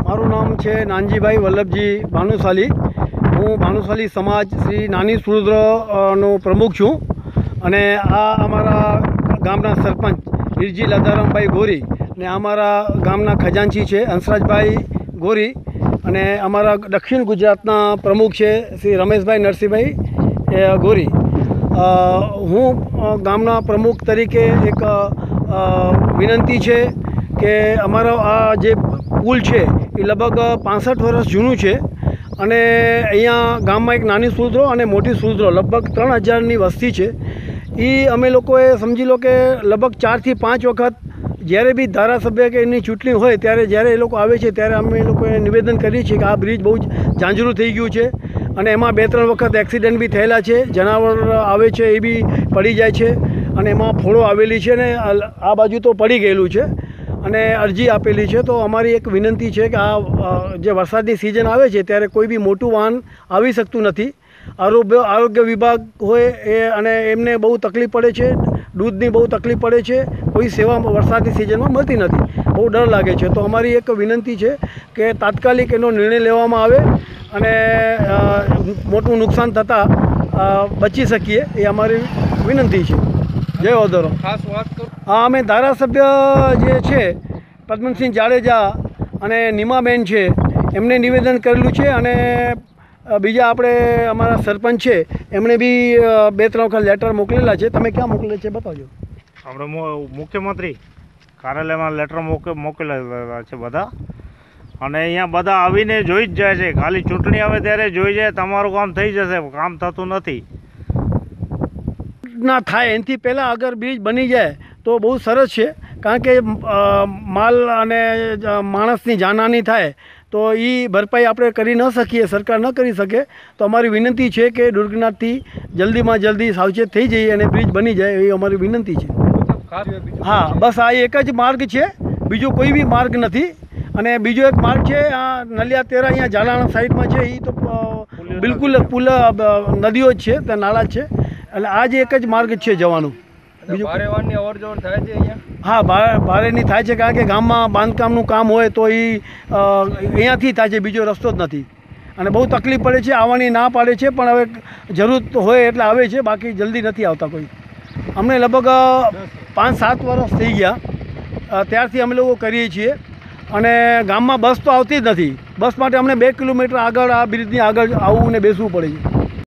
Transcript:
મારું નામ છે નાનજીભાઈ વલ્લભજી ભાનુશાલી। હું ભાનુશાલી સમાજ શ્રી નાની સુરુદ્રનો પ્રમુખ છું અને આ અમારા ગામના સરપંચ હિરજી લધારામભાઈ ગોરી અને અમારા ગામના ખજાનચી છે હંસરાજભાઈ ગોરી અને અમારા દક્ષિણ ગુજરાતના પ્રમુખ છે શ્રી રમેશભાઈ નરસિંહભાઈ ગોરી। હું ગામના પ્રમુખ તરીકે એક વિનંતી છે કે અમારો આ જે પુલ છે એ લગભગ 65 વર્ષ જૂનું છે અને અહીંયા ગામમાં એક નાની સુરુદ્રો અને મોટી સુરુદ્રો લગભગ 3000ની વસ્તી છે। એ અમે લોકોએ સમજી લો કે લગભગ 4 થી 5 વખત જ્યારે બી ધારાસભ્ય કે એની ચૂંટણી હોય ત્યારે જ્યારે એ લોકો આવે છે ત્યારે અમે એ લોકોએ નિવેદન કરીએ છીએ કે આ બ્રિજ બહુ જ ઝાંઝરું થઈ ગયું છે અને એમાં 2-3 વખત એક્સિડન્ટ બી થયેલા છે, જનાવર આવે છે એ બી પડી જાય છે અને એમાં ફોડો આવેલી છે ને આ બાજુ તો પડી ગયેલું છે અને અરજી આપેલી છે। તો અમારી એક વિનંતી છે કે આ જે વરસાદની સિઝન આવે છે ત્યારે કોઈ બી મોટું વાહન આવી શકતું નથી। આરોગ્ય વિભાગ હોય એ અને એમને બહુ તકલીફ પડે છે, દૂધની બહુ તકલીફ પડે છે, કોઈ સેવા વરસાદની સિઝનમાં મળતી નથી, બહુ ડર લાગે છે। તો અમારી એક વિનંતી છે કે તાત્કાલિક એનો નિર્ણય લેવામાં આવે અને મોટું નુકસાન થતાં બચી શકીએ એ અમારી વિનંતી છે। જય ઓદરો। ખાસ વાત કરું, હા, અમે ધારાસભ્ય જે છે પદ્મસિંહ જાડેજા અને નીમાબેન છે એમને નિવેદન કરેલું છે અને બીજા આપણે અમારા સરપંચ છે એમણે બી 2-3 વખત લેટર મોકલેલા છે। તમે ક્યાં મોકલેલા છે બતાવજો। આપણે મુખ્યમંત્રી કાર્યાલયમાં લેટર મોકલેલા છે બધા અને અહીંયા બધા આવીને જોઈ જ જાય છે, ખાલી ચૂંટણી આવે ત્યારે જોઈ જાય તમારું કામ થઈ જશે, કામ થતું નથી। ના થાય એનાથી પહેલાં અગર બ્રિજ બની જાય તો બહુ સરસ છે, કારણ કે માલ અને માણસની જાનહાની થાય તો એ ભરપાઈ આપણે કરી ન શકીએ, સરકાર ન કરી શકે। તો અમારી વિનંતી છે કે દુર્ઘટનાથી જલ્દીમાં જલ્દી સાવચેત થઈ જઈએ અને બ્રિજ બની જાય એવી અમારી વિનંતી છે। હા, બસ આ એક જ માર્ગ છે, બીજો કોઈ બી માર્ગ નથી। અને બીજો એક માર્ગ છે આ નલિયા તેરા અહીંયા ઝાલાણા સાઈડમાં છે, એ તો બિલકુલ પુલ નદીઓ જ છે, ત્યાં નાળા જ છે, એટલે આ જ એક જ માર્ગ છે જવાનું। બીજું ભારે વાહનની અવરજવર થાય છે અહીંયા? હા, ભારેની થાય છે, કારણ કે ગામમાં બાંધકામનું કામ હોય તો એ અહીંયાથી થાય છે, બીજો રસ્તો જ નથી અને બહુ તકલીફ પડે છે, આવવાની ના પાડે છે પણ હવે જરૂર હોય એટલે આવે છે, બાકી જલ્દી નથી આવતા કોઈ। અમને લગભગ 5-7 વર્ષ થઈ ગયા ત્યારથી અમે લોકો કરીએ છીએ અને ગામમાં બસ તો આવતી જ નથી। બસ માટે અમને 2 કિલોમીટર આગળ આ બ્રિજની આગળ આવવું ને બેસવું પડે છે।